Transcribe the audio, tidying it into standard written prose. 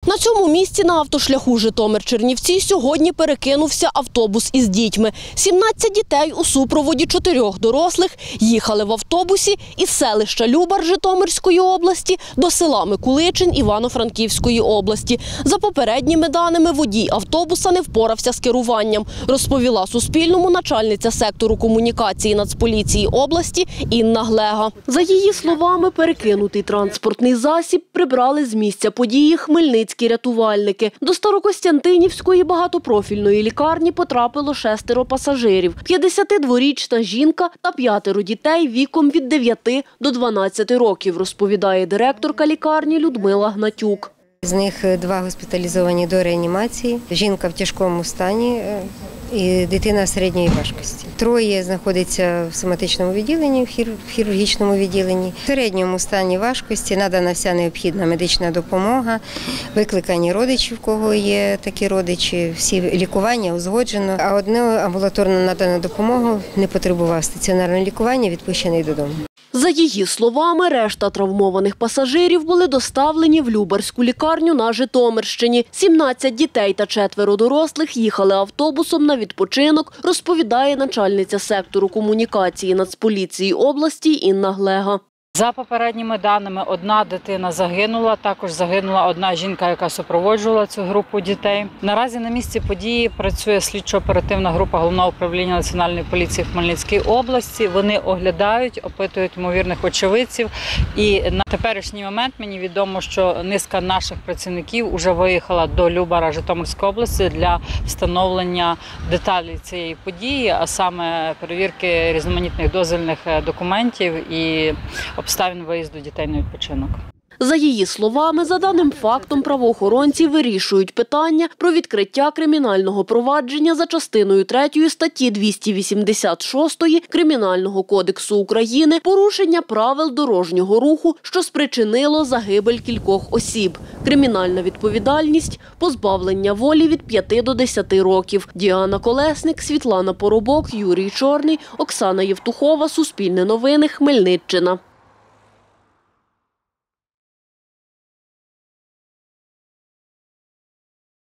На цьому місці на автошляху Житомир-Чернівці сьогодні перекинувся автобус із дітьми. 17 дітей у супроводі 4 дорослих їхали в автобусі із селища Любар Житомирської області до села Микуличин Івано-Франківської області. За попередніми даними, водій автобуса не впорався з керуванням, розповіла Суспільному начальниця сектору комунікації Нацполіції області Інна Глега. За її словами, перекинутий транспортний засіб прибрали з місця події хмельницькі рятувальники. До Старокостянтинівської багатопрофільної лікарні потрапило 6 пасажирів. 52-річна жінка та 5 дітей віком від 9 до 12 років, розповідає директорка лікарні Людмила Гнатюк. З них 2 госпіталізовані до реанімації, жінка в тяжкому стані і дитина середньої важкості. 3 знаходяться в соматичному відділенні, в хірургічному відділенні. В середньому стані важкості надана вся необхідна медична допомога, викликані родичі, в кого є такі родичі, всі лікування узгоджено, а одне амбулаторно надана допомога не потребував стаціонарного лікування, відпущений додому. За її словами, решта травмованих пасажирів були доставлені в Любарську лікарню на Житомирщині. 17 дітей та 4 дорослих їхали автобусом на відпочинок, розповідає начальниця сектору комунікації Нацполіції області Інна Глега. За попередніми даними, 1 дитина загинула, також загинула 1 жінка, яка супроводжувала цю групу дітей. Наразі на місці події працює слідчо-оперативна група Головного управління Національної поліції в Хмельницькій області. Вони оглядають, опитують ймовірних очевидців. І на теперішній момент мені відомо, що низка наших працівників вже виїхала до Любара Житомирської області для встановлення деталей цієї події, а саме перевірки різноманітних дозвільних документів і обставин виїзду дітей на відпочинок. За її словами, за даним фактом правоохоронці вирішують питання про відкриття кримінального провадження за частиною 3 статті 286 Кримінального кодексу України «Порушення правил дорожнього руху, що спричинило загибель кількох осіб». Кримінальна відповідальність – позбавлення волі від 5 до 10 років. Діана Колесник, Світлана Поробок, Юрій Чорний, Оксана Євтухова, Суспільне новини, Хмельниччина.